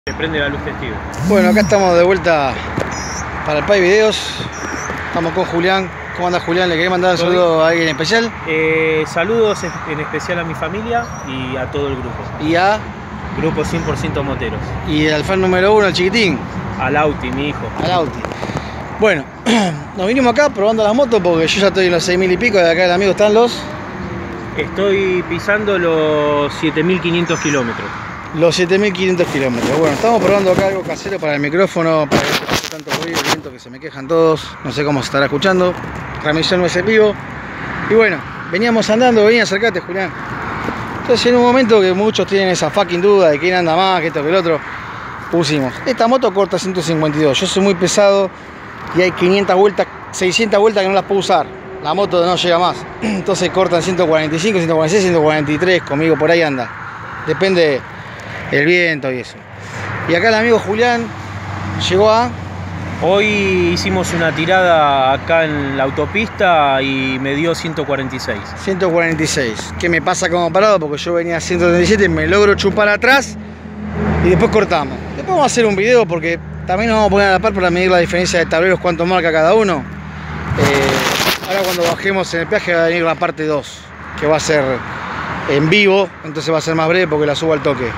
Se prende la luz testigo. Bueno, acá estamos de vuelta para el Pai Videos. Estamos con Julián. ¿Cómo anda, Julián? ¿Le querés mandar un saludo a alguien en especial? Saludos en especial a mi familia y a todo el grupo. Y a... Grupo 100% moteros. Y al fan número 1, el chiquitín. Al Auti, mi hijo. Al Auti. Bueno, nos vinimos acá probando las motos porque yo ya estoy en los 6.000 y pico. De acá el amigo están los... Estoy pisando los 7.500 kilómetros. Los 7.500 kilómetros. Bueno, estamos probando acá algo casero para el micrófono, para que no pase tanto ruido y viento que se me quejan todos. No sé cómo se estará escuchando. Transmisión no es en vivo. Y bueno, veníamos andando, vení, acercate, Julián. Entonces, en un momento que muchos tienen esa fucking duda de quién anda más, que esto, que el otro, pusimos. Esta moto corta 152. Yo soy muy pesado y hay 500 vueltas, 600 vueltas que no las puedo usar. La moto no llega más. Entonces cortan 145, 146, 143. Conmigo por ahí anda. Depende el viento y eso. Y acá el amigo Julián llegó a... Hoy hicimos una tirada acá en la autopista y me dio 146. 146. ¿Qué me pasa como parado? Porque yo venía a 137, me logro chupar atrás y después cortamos. Después vamos a hacer un video porque también nos vamos a poner a la par para medir la diferencia de tableros, cuánto marca cada uno. Ahora cuando bajemos en el peaje va a venir la parte 2, que va a ser en vivo, entonces va a ser más breve porque la subo al toque.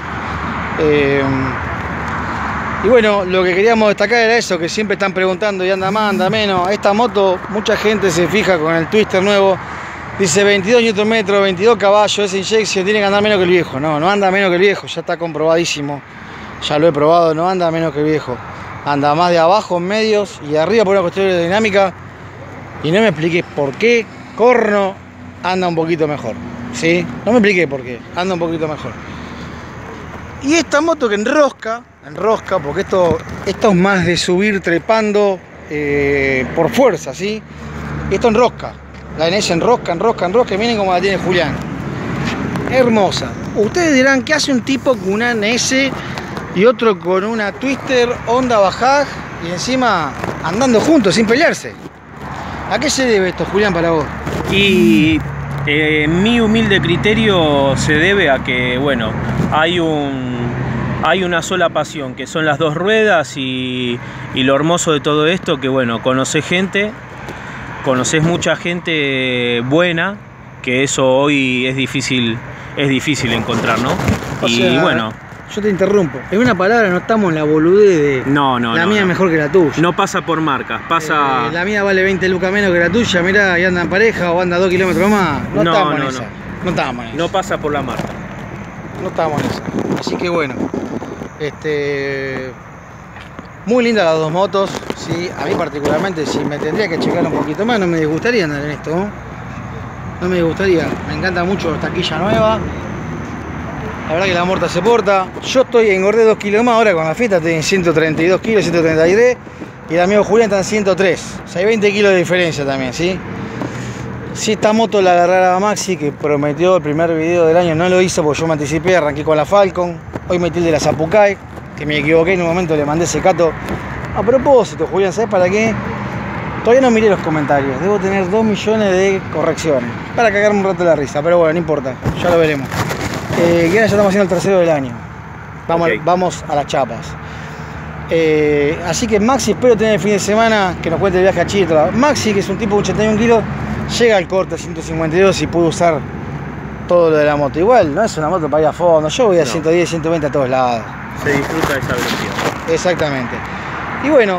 Y bueno, lo que queríamos destacar era eso, que siempre están preguntando y anda más, anda menos. Esta moto, mucha gente se fija con el Twister nuevo, dice 22 Nm, 22 caballos, esa inyección tiene que andar menos que el viejo. No, no anda menos que el viejo, ya está comprobadísimo. Ya lo he probado, no anda menos que el viejo. Anda más de abajo, en medios y de arriba por una cuestión de dinámica. Y no me expliqué por qué Corno anda un poquito mejor. ¿Sí? No me expliqué por qué, anda un poquito mejor. Y esta moto que enrosca, porque esto es más de subir trepando por fuerza, ¿sí? Esto enrosca, la NS enrosca, y miren cómo la tiene Julián. Hermosa. Ustedes dirán, ¿qué hace un tipo con una NS y otro con una Twister Honda Bajaj y encima andando juntos, sin pelearse? ¿A qué se debe esto, Julián, para vos? Y mi humilde criterio se debe a que, bueno, hay una sola pasión, que son las dos ruedas y lo hermoso de todo esto, que bueno, conoces mucha gente buena, que eso hoy es difícil encontrar, ¿no? Y bueno, yo te interrumpo. En una palabra, no estamos en la boludez de... No. La mía es mejor que la tuya. No pasa por marcas, pasa... la mía vale 20 lucas menos que la tuya, mirá, y anda en pareja o anda 2 kilómetros más. No estamos en esa. No estamos en esa. No pasa por la marca. No estamos en esa. Así que bueno. Muy lindas las dos motos. Sí, a mí particularmente, si me tendría que checar un poquito más, no me disgustaría andar en esto, ¿no? No me disgustaría. Me encanta mucho esta taquilla nueva. La verdad que la Morta se porta. Yo engordé 2 kilos más ahora con la fiesta, estoy en 132 kilos, 133. Y el amigo Julián está en 103. O sea, hay 20 kilos de diferencia también, ¿sí? Si esta moto la agarrara a Maxi, que prometió el primer video del año, no lo hizo porque yo me anticipé, arranqué con la Falcon. Hoy metí el de la Zapucay, que me equivoqué en un momento, le mandé ese cato. A propósito, Julián, ¿sabes para qué? Todavía no miré los comentarios, debo tener 2 millones de correcciones. Para cagarme un rato la risa, pero bueno, no importa, ya lo veremos. Que ya estamos haciendo el tercero del año. Vamos a las chapas. Así que Maxi, espero tener el fin de semana que nos cuente el viaje a Chile. Maxi, que es un tipo de 81 kilos, llega al corte 152 y puede usar todo lo de la moto. Igual, no es una moto para ir a fondo. Yo voy a 110, 120 a todos lados. Se disfruta de esa velocidad. Exactamente. Y bueno,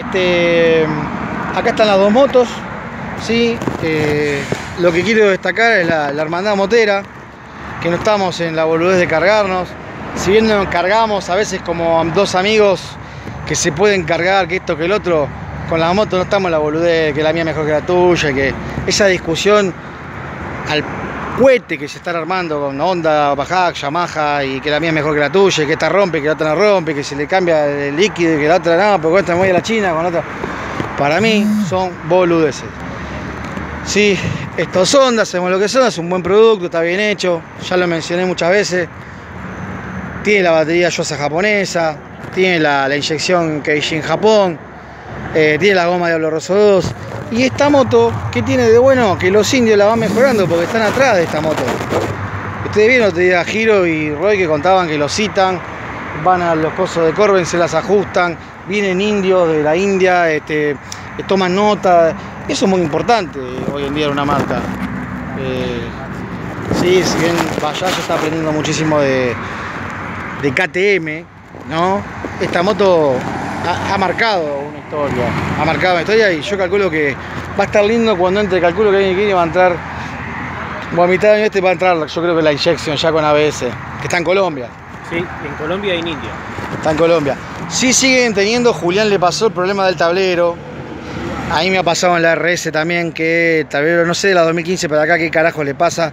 acá están las dos motos. ¿Sí? Lo que quiero destacar es la hermandad motera. Que no estamos en la boludez de cargarnos. Si bien nos cargamos a veces como dos amigos que se pueden cargar, que esto, que el otro, con la moto no estamos en la boludez, que la mía es mejor que la tuya, que esa discusión al cohete que se está armando con Honda, Bajaj, Yamaha, y que la mía es mejor que la tuya, y que esta rompe, que la otra no rompe, que se le cambia el líquido, y que la otra no, porque esta me voy a la China, con la otra. Para mí son boludeces. Sí, estos Honda, sabemos lo que son, es un buen producto, está bien hecho, ya lo mencioné muchas veces. Tiene la batería Yosa japonesa, tiene la inyección Keijin Japón, tiene la goma Diablo Rosso 2. Y esta moto, ¿qué tiene de bueno? Que los indios la van mejorando porque están atrás de esta moto. Ustedes vieron otro día Giro y Roy que contaban que los citan van a los cosos de Corben, se las ajustan, vienen indios de la India, toman nota. Eso es muy importante hoy en día en una marca. Sí, si bien Bajaj está aprendiendo muchísimo de KTM, ¿no? Esta moto ha marcado una historia, y yo calculo que va a estar lindo cuando entre. Calculo que alguien quiere va a entrar, o a mitad de año va a entrar, yo creo que la Injection ya con ABS, que está en Colombia. Sí, en Colombia y en India. Está en Colombia. Sí siguen teniendo, Julián le pasó el problema del tablero. A mí me ha pasado en la RS también, que el tablero, no sé, de la 2015 para acá, qué carajo le pasa.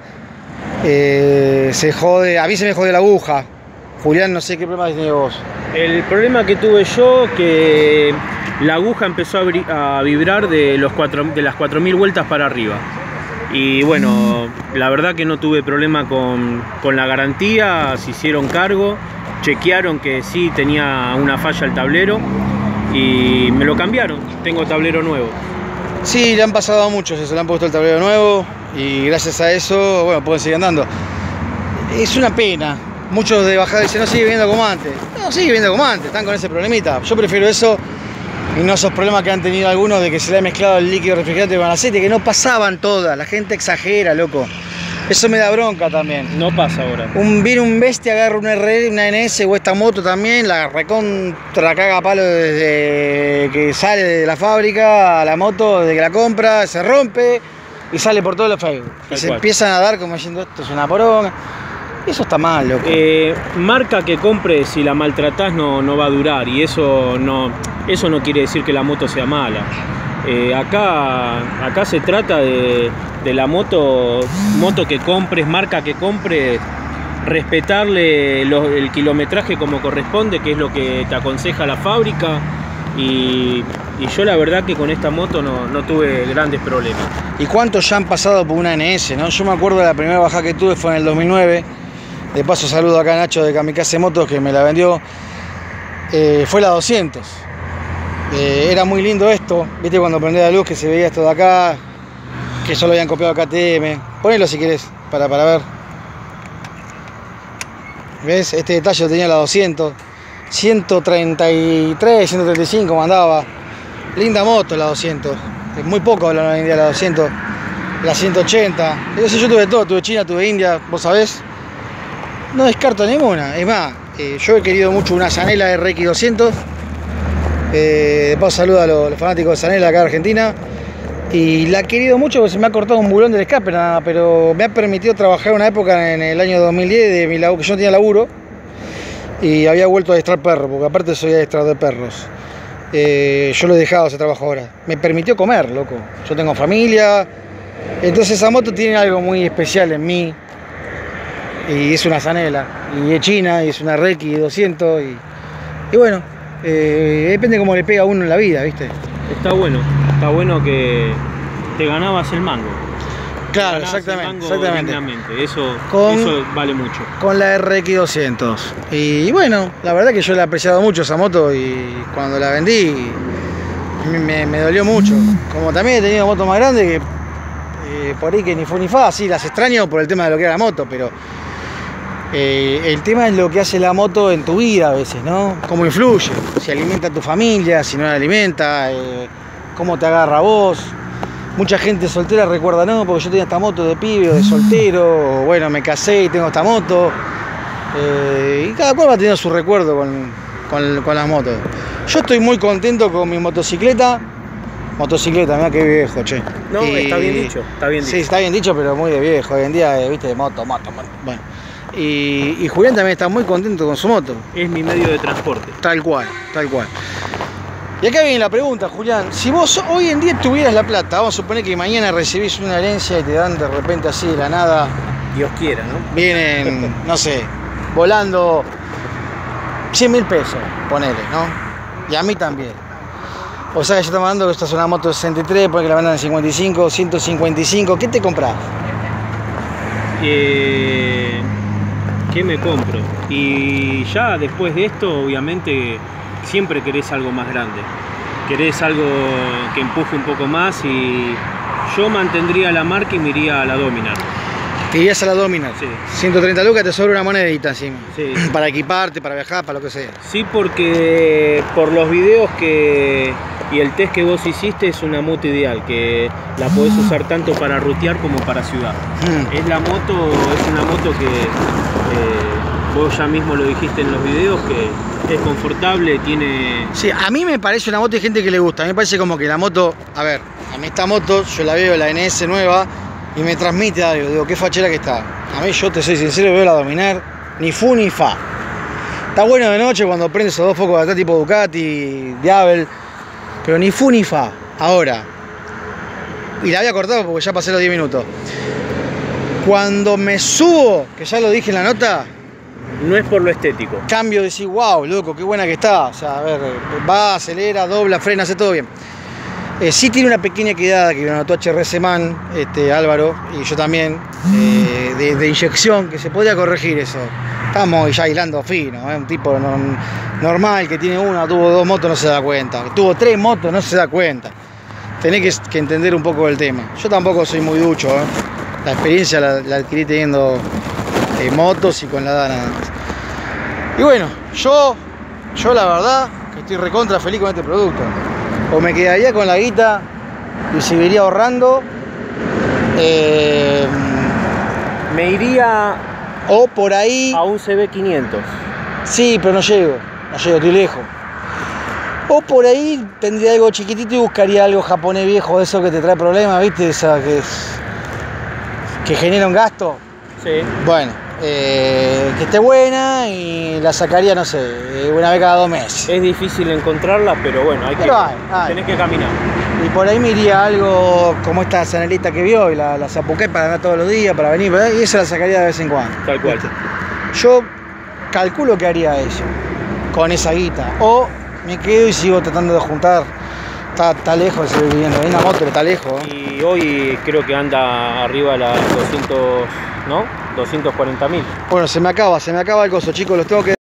Se jode, a mí se me jode la aguja. Julián, no sé qué problema tenés vos. El problema que tuve yo, que la aguja empezó a vibrar de las 4000 vueltas para arriba. Y bueno, la verdad que no tuve problema con la garantía, se hicieron cargo, chequearon que sí tenía una falla el tablero y me lo cambiaron, tengo tablero nuevo. Sí, le han pasado a muchos, se le han puesto el tablero nuevo y gracias a eso, bueno, pueden seguir andando. Es una pena, muchos de Bajaj dicen no sigue viendo como antes. No, sigue viendo como antes, están con ese problemita. Yo prefiero eso y no esos problemas que han tenido algunos de que se le ha mezclado el líquido refrigerante con el aceite, que no pasaban todas, la gente exagera, loco. Eso me da bronca también. No pasa ahora. Viene un bestia, agarra una RR, una NS o esta moto también, la recontra caga a palo desde que sale de la fábrica a la moto, desde que la compra, se rompe y sale por todos los Facebook. Y se empiezan a dar como diciendo esto es una poronga. Eso está mal, loco. Marca que compres, si la maltratás no va a durar, y eso no quiere decir que la moto sea mala. Acá se trata de la moto que compres, marca que compres, respetarle el kilometraje como corresponde, que es lo que te aconseja la fábrica. Y yo la verdad que con esta moto no tuve grandes problemas. ¿Y cuántos ya han pasado por una NS, no? Yo me acuerdo de la primera Bajaj que tuve fue en el 2009. De paso saludo acá a Nacho de Kamikaze Motos que me la vendió. Fue la 200. Era muy lindo esto, viste cuando prendía la luz que se veía esto de acá, que solo habían copiado KTM. Ponelo si querés, para ver. ¿Ves? Este detalle lo tenía la 200. 133, 135 mandaba. Linda moto la 200. Es muy poco hablan hoy en día la 200. La 180. Entonces yo tuve todo, tuve China, tuve India, vos sabés. No descarto ninguna. Es más, yo he querido mucho una Zanella RX200. De paso saludo a los fanáticos de Zanella acá en Argentina. Y la he querido mucho porque se me ha cortado un bulón del escape nada más, pero me ha permitido trabajar una época en el año 2010 que yo no tenía laburo y había vuelto a adiestrar perros, porque aparte soy adiestrador de perros. Yo lo he dejado ese trabajo ahora. Me permitió comer, loco. Yo tengo familia. Entonces esa moto tiene algo muy especial en mí. Y es una Zanella. Y es china, y es una RX 200. Y bueno, depende cómo le pega a uno en la vida, ¿viste? Está bueno que te ganabas el mango. Claro, exactamente. Eso vale mucho. Con la RX 200. Y bueno, la verdad que yo la he apreciado mucho esa moto y cuando la vendí me dolió mucho. Como también he tenido motos más grandes que por ahí que ni fu ni fa, sí, las extraño por el tema de lo que era la moto, pero el tema es lo que hace la moto en tu vida a veces, ¿no? Cómo influye, si alimenta a tu familia, si no la alimenta, cómo te agarra a vos. Mucha gente soltera recuerda, no, porque yo tenía esta moto de pibe o de soltero, o bueno, me casé y tengo esta moto. Y cada cual va teniendo su recuerdo con las motos. Yo estoy muy contento con mi motocicleta. Motocicleta, mirá qué viejo, che. No, está bien dicho, Sí, está bien dicho, pero muy de viejo. Hoy en día, viste, de moto. Bueno. Y Julián también está muy contento con su moto. Es mi medio de transporte. Tal cual. Y acá viene la pregunta, Julián. Si vos hoy en día tuvieras la plata, vamos a suponer que mañana recibís una herencia y te dan de repente así de la nada. Dios quiera, ¿no? Vienen, no sé, volando 100.000 pesos, ponele, ¿no? Y a mí también. O sea que yo estamos hablando que esta es una moto de 63, porque la vendan en 55, 155. ¿Qué te compras? ¿Qué me compro? Y ya después de esto, obviamente, siempre querés algo más grande. Querés algo que empuje un poco más y yo mantendría la marca y me iría a la Dominar. Te irías a la Dominar. Sí. 130 lucas, te sobra una monedita encima. Sí. Para equiparte, para viajar, para lo que sea. Sí, porque por los videos y el test que vos hiciste es una moto ideal, que la podés usar tanto para rutear como para ciudad. Es una moto que vos ya mismo lo dijiste en los videos, que es confortable, tiene... Sí, a mí me parece una moto de gente que le gusta. A mí me parece como que la moto, a ver, a mí esta moto, yo la veo, la NS nueva, y me transmite algo. Digo, qué fachera que está. A mí, yo te soy sincero, veo la Dominar, ni fu ni fa. Está bueno de noche cuando prendes esos dos focos de atrás tipo Ducati, Diabel, pero ni fu ni fa. Ahora, y la había cortado porque ya pasé los 10 minutos. Cuando me subo, que ya lo dije en la nota, No es por lo estético. cambio, decir, wow, loco, qué buena que está. O sea, a ver, va, acelera, dobla, frena, hace todo bien. Sí tiene una pequeña quedada que lo notó HRC Man, Álvaro, y yo también, de inyección, que se podría corregir eso. Estamos ya hilando fino, un tipo normal que tiene una, tuvo 2 motos, no se da cuenta. Que tuvo 3 motos, no se da cuenta. Tenés que entender un poco el tema. Yo tampoco soy muy ducho, La experiencia la adquirí teniendo motos y con la Dana. Y bueno, yo la verdad que estoy recontra feliz con este producto. O me quedaría con la guita y seguiría ahorrando. Me iría O por ahí. a un CB500. Sí, pero no llego, estoy lejos. O por ahí tendría algo chiquitito y buscaría algo japonés viejo, de eso que te trae problemas, ¿viste? Esa que genera un gasto. Sí. Bueno, que esté buena y la sacaría, no sé, una vez cada 2 meses. Es difícil encontrarla, pero bueno, tenés que caminar. Y por ahí me iría algo como esta zanelita que vio y la zapuqué para andar todos los días, para venir, y esa la sacaría de vez en cuando. Tal cual. ¿Viste? Yo calculo que haría eso, con esa guita. O me quedo y sigo tratando de juntar. Está lejos de seguir viviendo. Hay una moto, pero está lejos. Y hoy creo que anda arriba a las 240.000. Bueno, se me acaba el coso, chicos, los tengo que